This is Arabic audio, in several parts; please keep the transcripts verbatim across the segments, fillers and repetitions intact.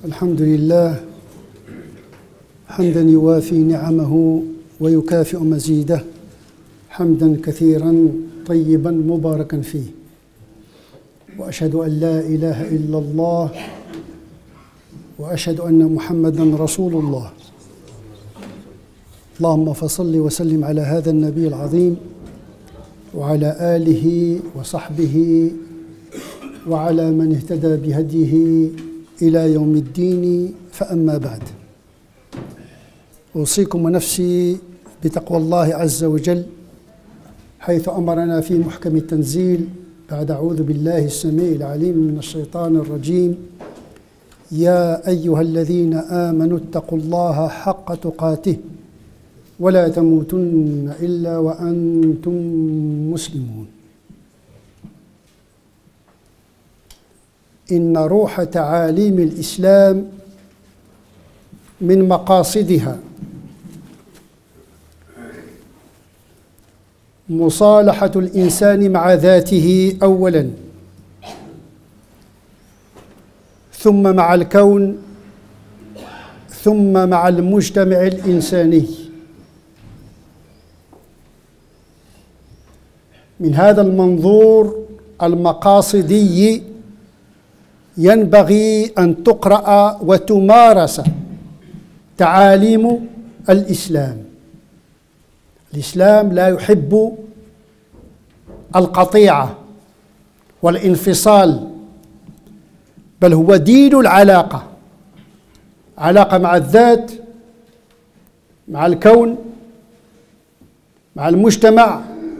الحمد لله حمدا يوافي نعمه ويكافئ مزيده، حمدا كثيرا طيبا مباركا فيه، وأشهد أن لا إله إلا الله وأشهد أن محمدا رسول الله. اللهم فصل وسلم على هذا النبي العظيم وعلى آله وصحبه وعلى من اهتدى بهديه إلى يوم الدين، فأما بعد، أوصيكم ونفسي بتقوى الله عز وجل، حيث أمرنا في محكم التنزيل بعد أعوذ بالله السميع العليم من الشيطان الرجيم: يا أيها الذين آمنوا اتقوا الله حق تقاته ولا تموتن إلا وأنتم مسلمون. إن روح تعاليم الإسلام من مقاصدها مصالحة الإنسان مع ذاته أولاً، ثم مع الكون، ثم مع المجتمع الإنساني. من هذا المنظور المقاصدي ينبغي أن تقرأ وتمارس تعاليم الإسلام. الإسلام لا يحب القطيعة والانفصال، بل هو دين العلاقة، علاقة مع الذات، مع الكون، مع المجتمع،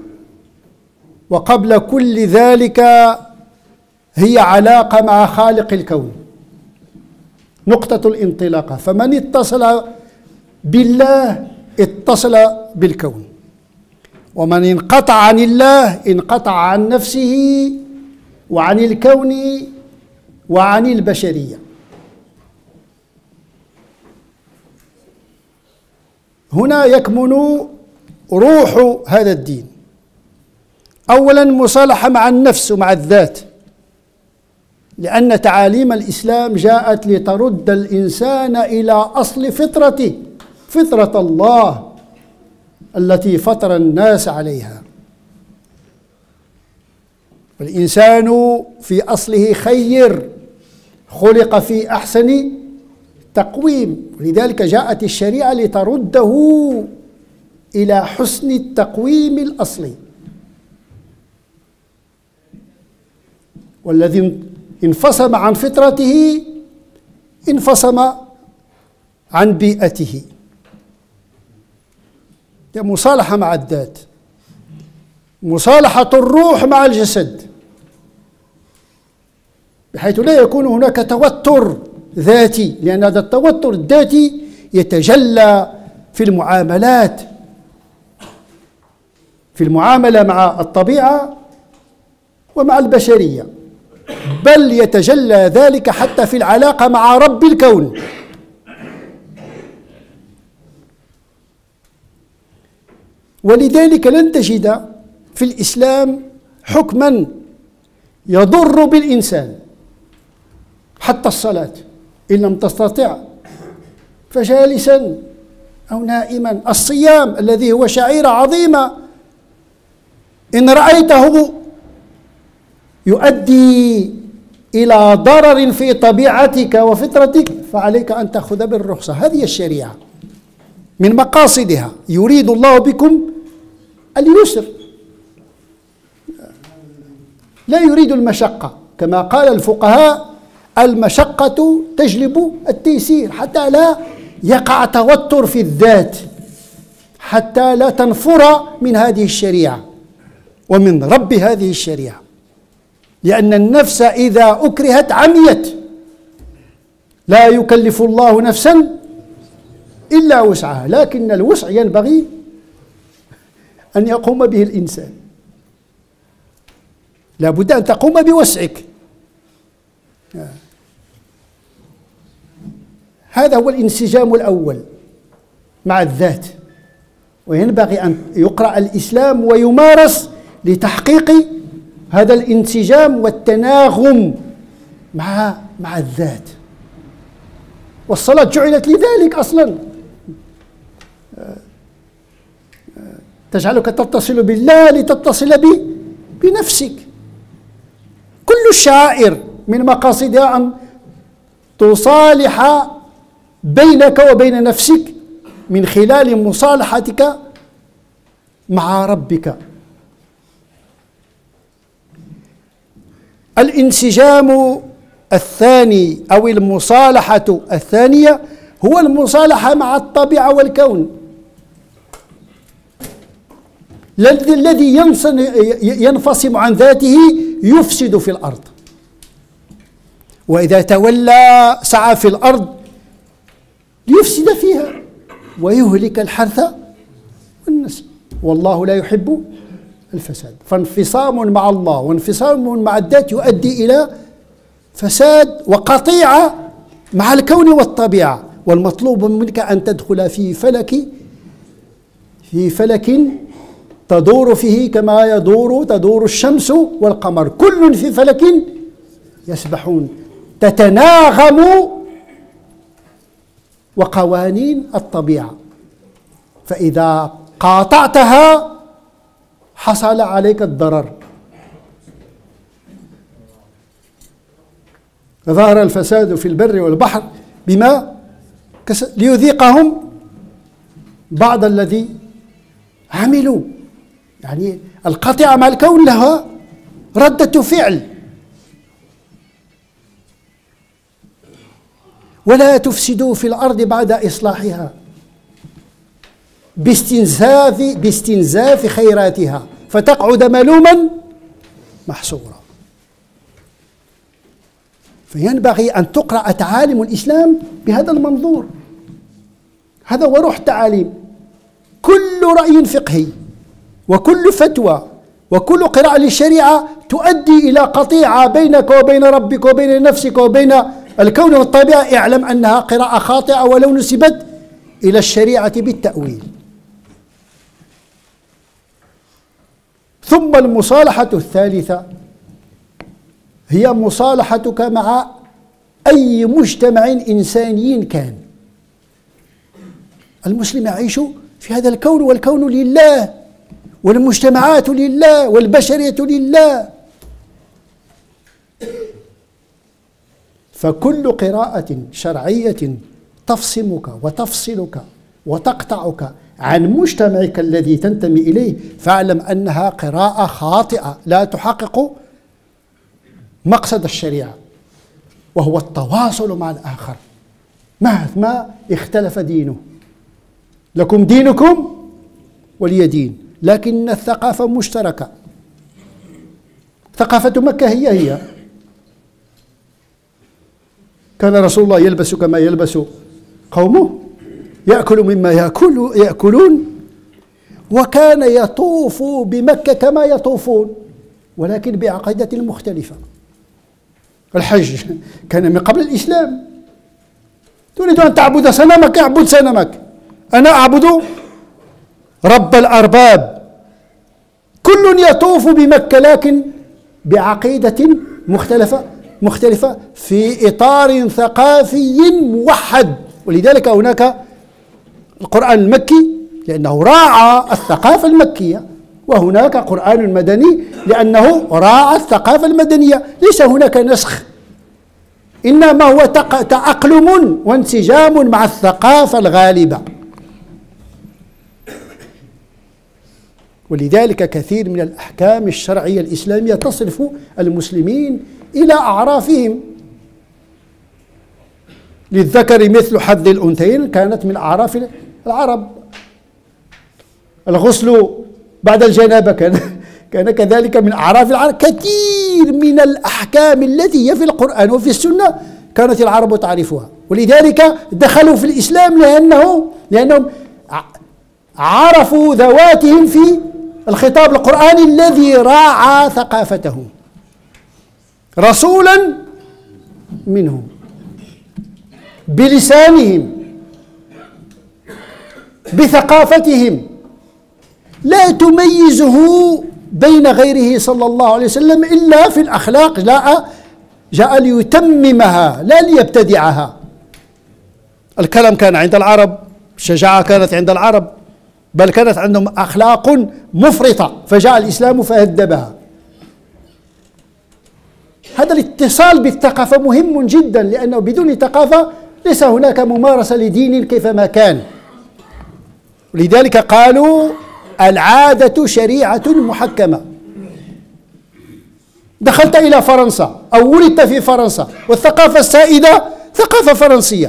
وقبل كل ذلك هي علاقة مع خالق الكون، نقطة الانطلاقة. فمن اتصل بالله اتصل بالكون، ومن انقطع عن الله انقطع عن نفسه وعن الكون وعن البشرية. هنا يكمن روح هذا الدين. أولا مصالحة مع النفس ومع الذات، لأن تعاليم الإسلام جاءت لترد الإنسان إلى أصل فطرته، فطرة الله التي فطر الناس عليها. والإنسان في أصله خير، خلق في أحسن تقويم، ولذلك جاءت الشريعة لترده إلى حسن التقويم الأصلي. والذي انفصم عن فطرته انفصم عن بيئته. مصالحة مع الذات، مصالحة الروح مع الجسد، بحيث لا يكون هناك توتر ذاتي، لأن هذا التوتر الذاتي يتجلى في المعاملات، في المعاملة مع الطبيعة ومع البشرية، بل يتجلى ذلك حتى في العلاقة مع رب الكون. ولذلك لن تجد في الإسلام حكما يضر بالإنسان، حتى الصلاة إن لم تستطع فجالسا أو نائما. الصيام الذي هو شعيرة عظيمة إن رأيته يؤدي إلى ضرر في طبيعتك وفطرتك فعليك أن تأخذ بالرخصة. هذه الشريعة من مقاصدها، يريد الله بكم اليسر، لا يريد المشقة، كما قال الفقهاء: المشقة تجلب التيسير، حتى لا يقع توتر في الذات، حتى لا تنفر من هذه الشريعة ومن رب هذه الشريعة. لأن النفس إذا أكرهت عميت، لا يكلف الله نفسا إلا وسعها، لكن الوسع ينبغي أن يقوم به الإنسان، لا بد أن تقوم بوسعك. هذا هو الانسجام الأول مع الذات، وينبغي أن يقرأ الإسلام ويمارس لتحقيق هذا الانسجام والتناغم مع مع الذات. والصلاة جعلت لذلك أصلا، تجعلك تتصل بالله لتتصل بنفسك. كل الشعائر من مقاصدها أن تصالح بينك وبين نفسك من خلال مصالحتك مع ربك. الانسجام الثاني أو المصالحة الثانية هو المصالحة مع الطبيعة والكون، الذي ينفصم عن ذاته يفسد في الأرض، وإذا تولى سعى في الأرض ليفسد فيها ويهلك الحرث والنسل، والله لا يحب الفساد. فانفصام مع الله وانفصام مع الذات يؤدي إلى فساد وقطيعة مع الكون والطبيعة. والمطلوب منك أن تدخل في فلك في فلك تدور فيه كما يدور تدور الشمس والقمر، كل في فلك يسبحون، تتناغم وقوانين الطبيعة، فإذا قاطعتها حصل عليك الضرر. ظهر الفساد في البر والبحر بما ليذيقهم بعض الذي عملوا. يعني القطيعة مع الكون لها ردة فعل، ولا تفسدوا في الأرض بعد إصلاحها باستنزاف باستنزاف خيراتها فتقعد ملوما محصورا. فينبغي أن تقرأ تعاليم الإسلام بهذا المنظور، هذا هو روح التعاليم. كل رأي فقهي وكل فتوى وكل قراءة للشريعة تؤدي إلى قطيعة بينك وبين ربك وبين نفسك وبين الكون والطبيعة، اعلم أنها قراءة خاطئة ولو نسبت إلى الشريعة بالتأويل. ثم المصالحة الثالثة هي مصالحتك مع أي مجتمع إنساني كان. المسلم يعيش في هذا الكون، والكون لله، والمجتمعات لله، والبشرية لله. فكل قراءة شرعية تفصمك وتفصلك وتقطعك عن مجتمعك الذي تنتمي إليه فاعلم أنها قراءة خاطئة لا تحقق مقصد الشريعة، وهو التواصل مع الآخر مهما اختلف دينه. لكم دينكم ولي دين، لكن الثقافة مشتركة. ثقافة مكة هي هي، كان رسول الله يلبس كما يلبس قومه، يأكل مما يأكل يأكلون، وكان يطوف بمكة كما يطوفون ولكن بعقيدة مختلفة. الحج كان من قبل الإسلام، تريد أن تعبد صنمك اعبد صنمك، أنا أعبد رب الأرباب. كل يطوف بمكة لكن بعقيدة مختلفة مختلفة في إطار ثقافي موحد. ولذلك هناك القرآن المكي لأنه راعى الثقافة المكية، وهناك قرآن مدني لأنه راعى الثقافة المدنية. ليس هناك نسخ، إنما هو تأقلم وانسجام مع الثقافة الغالبة. ولذلك كثير من الأحكام الشرعية الإسلامية تصرف المسلمين إلى أعرافهم. للذكر مثل حظ الأنثيين كانت من أعراف العرب. الغسل بعد الجنابة كان كان كذلك من أعراف العرب. كثير من الأحكام التي هي في القرآن وفي السنة كانت العرب تعرفها، ولذلك دخلوا في الإسلام لأنه لأنهم عرفوا ذواتهم في الخطاب القرآني الذي راعى ثقافتهم. رسولا منهم بلسانهم بثقافتهم لا تميزه بين غيره صلى الله عليه وسلم إلا في الأخلاق، جاء جاء ليتممها لا ليبتدعها. الكلام كان عند العرب، الشجاعة كانت عند العرب، بل كانت عندهم أخلاق مفرطة، فجاء الإسلام فهذبها. هذا الاتصال بالثقافة مهم جدا، لأنه بدون ثقافة ليس هناك ممارسة لدين كيفما كان. لذلك قالوا العادة شريعة محكمة. دخلت إلى فرنسا أو ولدت في فرنسا والثقافة السائدة ثقافة فرنسية،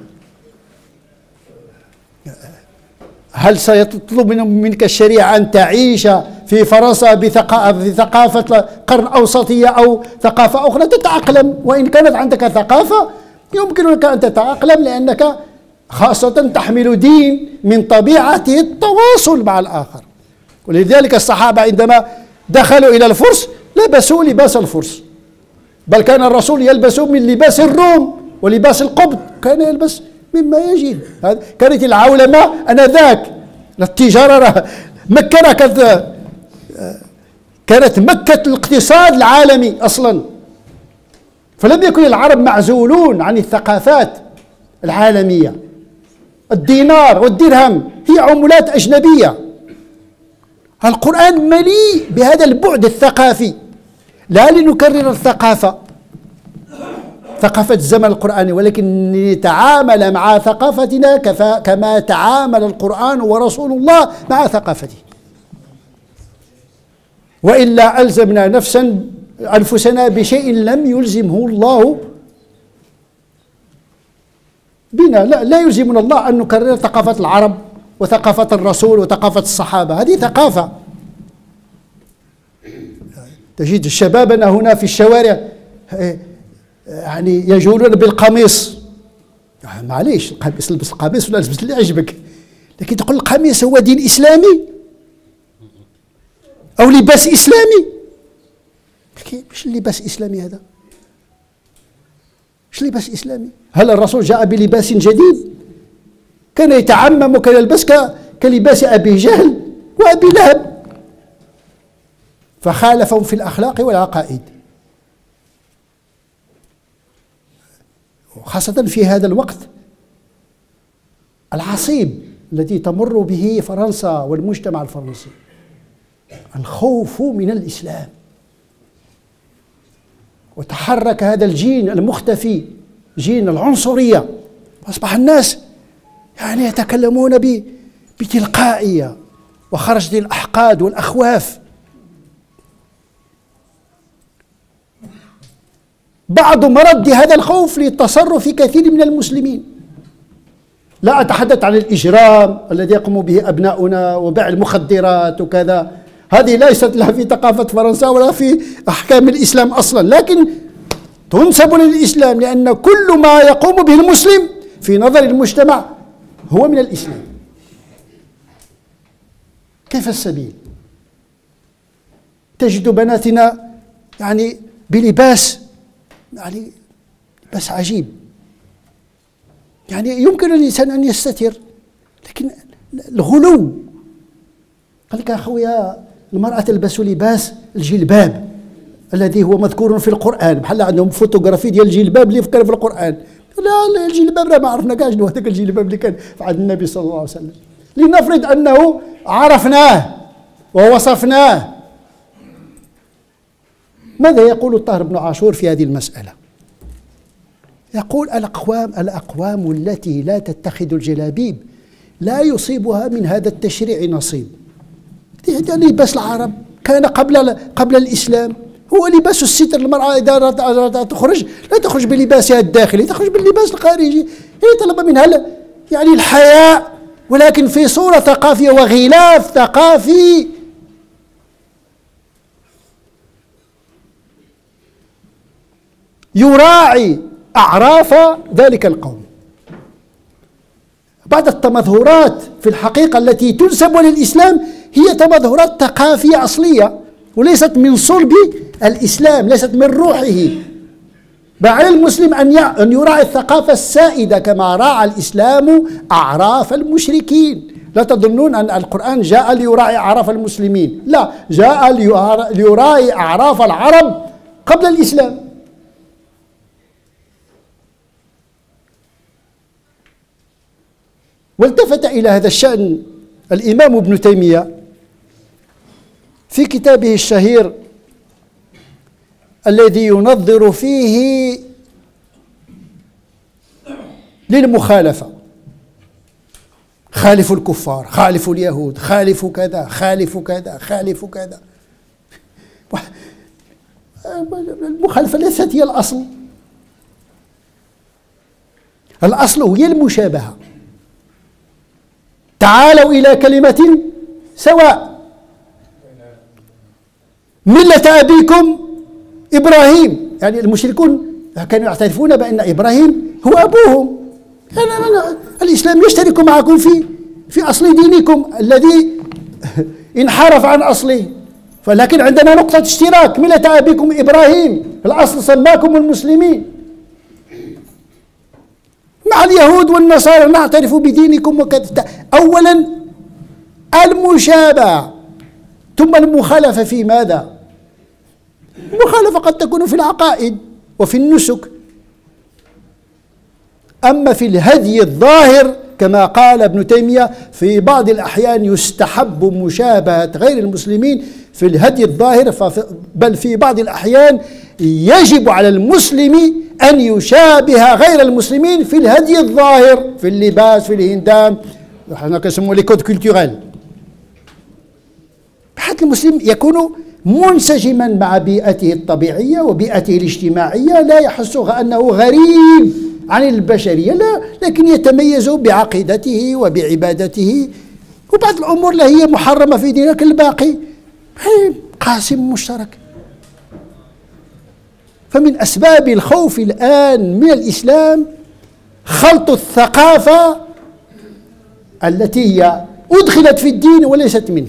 هل سيطلب منك الشريعة أن تعيش في فرنسا بثقافة قرن أوسطية أو ثقافة أخرى؟ تتأقلم، وإن كانت عندك ثقافة يمكنك أن تتأقلم، لأنك خاصة تحمل دين من طبيعته التواصل مع الآخر. ولذلك الصحابة عندما دخلوا إلى الفرس لبسوا لباس الفرس، بل كان الرسول يلبس من لباس الروم ولباس القبط، كان يلبس مما يجد. كانت العولمة أنذاك، التجارة، مكة كانت كانت مكة الاقتصاد العالمي أصلا، فلم يكن العرب معزولون عن الثقافات العالمية. الدينار والدرهم هي عملات أجنبية. القرآن مليء بهذا البعد الثقافي، لا لنكرر الثقافة ثقافة الزمن القرآني، ولكن نتعامل مع ثقافتنا كما تعامل القرآن ورسول الله مع ثقافته، وإلا ألزمنا نفسا أنفسنا بشيء لم يلزمه الله بنا. لا, لا يلزمنا الله أن نكرر ثقافة العرب وثقافة الرسول وثقافة الصحابة، هذه ثقافة. تجد شبابنا هنا في الشوارع يعني يجولون بالقميص، معليش القميص، البس القميص ولا البس اللي يعجبك، لكن تقول القميص هو دين إسلامي أو لباس إسلامي؟ مش لباس إسلامي هذا، مش لباس إسلامي. هل الرسول جاء بلباس جديد؟ كان يتعمم وكان يلبس كلباس أبي جهل وأبي لهب، فخالفهم في الأخلاق والعقائد، وخاصة في هذا الوقت العصيب الذي تمر به فرنسا والمجتمع الفرنسي. الخوف من الإسلام، وتحرك هذا الجين المختفي، جين العنصرية، أصبح الناس يعني يتكلمون بتلقائية، وخرجت الأحقاد والأخواف. بعض مرد هذا الخوف للتصرف في كثير من المسلمين. لا أتحدث عن الإجرام الذي يقوم به أبناؤنا وبيع المخدرات وكذا، هذه ليست لها في ثقافة فرنسا ولا في أحكام الإسلام أصلا، لكن تنسب للإسلام، لأن كل ما يقوم به المسلم في نظر المجتمع هو من الإسلام. كيف السبيل؟ تجد بناتنا يعني بلباس يعني لباس عجيب، يعني يمكن الإنسان أن يستتر، لكن الغلو. قال لك أخويا المرأة تلبس لباس الجلباب الذي هو مذكور في القرآن، بحال عندهم فوتوغرافي ديال الجلباب اللي كان في القرآن. لا الجلباب لا ما عرفنا كاع شنو هذاك الجلباب اللي كان في عهد النبي صلى الله عليه وسلم، لنفرض أنه عرفناه ووصفناه. ماذا يقول الطاهر بن عاشور في هذه المسألة؟ يقول الأقوام الأقوام التي لا تتخذ الجلابيب لا يصيبها من هذا التشريع نصيب. هذا لباس العرب كان قبل قبل الإسلام، هو لباس الستر. المرأة إذا أرادت تخرج لا تخرج بلباسها الداخلي، تخرج باللباس الخارجي. هي طلب منها يعني الحياء، ولكن في صورة ثقافية وغلاف ثقافي. يراعي أعراف ذلك القوم. بعض التمظهرات في الحقيقة التي تنسب للإسلام هي تمظهرات ثقافية أصلية، وليست من صلب الإسلام، ليست من روحه. على المسلم أن يراعي الثقافة السائدة كما راعى الإسلام أعراف المشركين. لا تظنون أن القرآن جاء ليراعي أعراف المسلمين، لا، جاء ليراعي أعراف العرب قبل الإسلام. والتفت إلى هذا الشأن الإمام ابن تيمية في كتابه الشهير الذي ينظر فيه للمخالفة: خالفوا الكفار، خالفوا اليهود، خالفوا كذا، خالفوا كذا، خالفوا كذا. المخالفة ليست هي الأصل، الأصل هي المشابهة. تعالوا إلى كلمة سواء ملة أبيكم إبراهيم، يعني المشركون كانوا يعترفون بأن إبراهيم هو أبوهم. الإسلام يشترك معكم في في أصل دينكم الذي انحرف عن أصله، ولكن عندنا نقطة اشتراك: ملة أبيكم إبراهيم، الأصل سماكم المسلمين. مع اليهود والنصارى نعترف بدينكم وكذا. أولا المشابهة، ثم المخالفة في ماذا؟ المخالفة قد تكون في العقائد وفي النسك، أما في الهدي الظاهر كما قال ابن تيمية في بعض الأحيان يستحب مشابهة غير المسلمين في الهدي الظاهر، بل في بعض الأحيان يجب على المسلم أن يشابه غير المسلمين في الهدي الظاهر، في اللباس، في الهندام، نحن كنسموه لي كود كولتوريل، حتى المسلم يكون منسجما مع بيئته الطبيعية وبيئته الاجتماعية، لا يحس أنه غريب عن البشرية، لا، لكن يتميز بعقيدته وبعبادته، وبعض الأمور لا هي محرمة في دينك، الباقي قاسم مشترك. فمن أسباب الخوف الآن من الإسلام خلط الثقافة التي هي أدخلت في الدين وليست منه.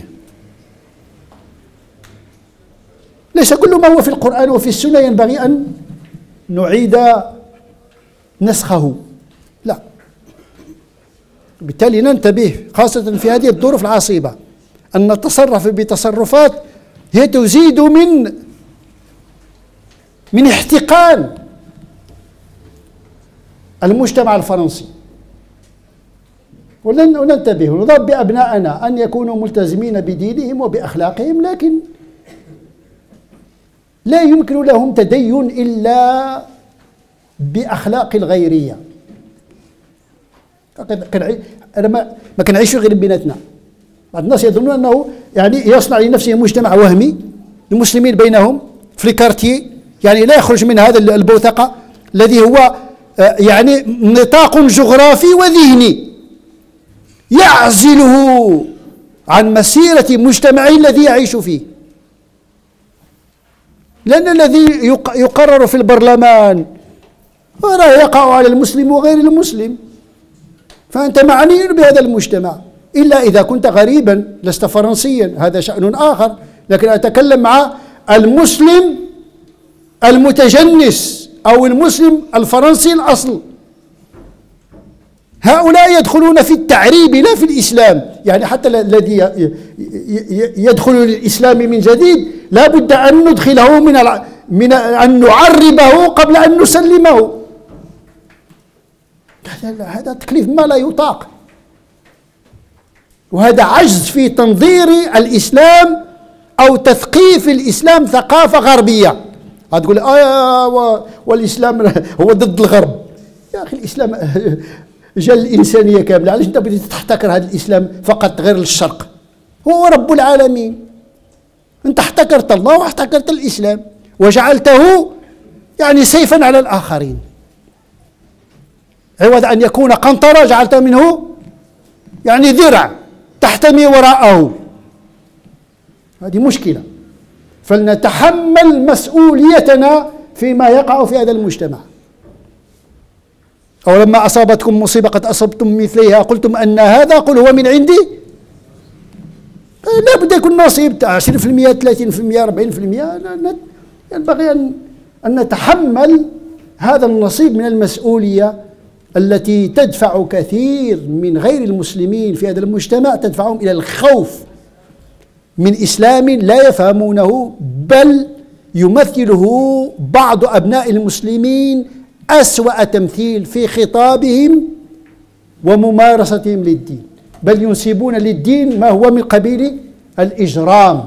ليس كل ما هو في القرآن وفي السنة ينبغي أن نعيد نسخه، لا. بالتالي ننتبه خاصة في هذه الظروف العصيبة أن نتصرف بتصرفات هي تزيد من من احتقان المجتمع الفرنسي، وننتبه ونربي أبناءنا أن يكونوا ملتزمين بدينهم وبأخلاقهم، لكن لا يمكن لهم تدين إلا بأخلاق الغيرية. أنا ما ما كنعيش غير بيناتنا. بعض الناس يظنون أنه يعني يصنع لنفسه مجتمع وهمي، المسلمين بينهم في الكارتيه، يعني لا يخرج من هذا البوثقة الذي هو يعني نطاق جغرافي وذهني يعزله عن مسيرة مجتمعه الذي يعيش فيه. لأن الذي يقرر في البرلمان راه يقع على المسلم وغير المسلم، فأنت معني بهذا المجتمع، إلا إذا كنت غريبا لست فرنسيا، هذا شأن آخر، لكن أتكلم مع المسلم المتجنس أو المسلم الفرنسي الأصل. هؤلاء يدخلون في التعريب لا في الإسلام، يعني حتى الذي يدخل للإسلام من جديد لا بد أن ندخله من من أن نعربه قبل أن نسلمه. هذا تكليف ما لا يطاق، وهذا عجز في تنظير الإسلام أو تثقيف الإسلام ثقافة غربية. هتقول آه والإسلام هو ضد الغرب. يا أخي الإسلام جاء الإنسانية كاملة، علاش أنت بديت تحتكر هذا الإسلام فقط غير للشرق؟ هو رب العالمين، أنت احتكرت الله واحتكرت الإسلام وجعلته يعني سيفا على الآخرين، عوض أن يكون قنطرة جعلت منه يعني ذرع تحتمي وراءه. هذه مشكلة، فلنتحمل مسؤوليتنا فيما يقع في هذا المجتمع. أو لما أصابتكم مصيبة قد أصبتم مثليها قلتم أن هذا، قل هو من عندي. لا بد يكون نصيب عشرين بالمئة ثلاثين بالمئة أربعين بالمئة، ينبغي أن أن نتحمل هذا النصيب من المسؤولية التي تدفع كثير من غير المسلمين في هذا المجتمع، تدفعهم إلى الخوف من إسلام لا يفهمونه، بل يمثله بعض أبناء المسلمين أسوأ تمثيل في خطابهم وممارستهم للدين، بل ينسبون للدين ما هو من قبيل الإجرام.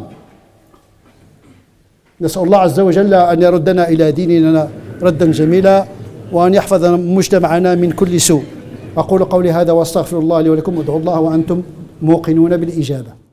نسأل الله عز وجل أن يردنا إلى ديننا ردا جميلا، وأن يحفظ مجتمعنا من كل سوء. أقول قولي هذا وأستغفر الله لي ولكم، وادعوا الله وأنتم موقنون بالإجابة.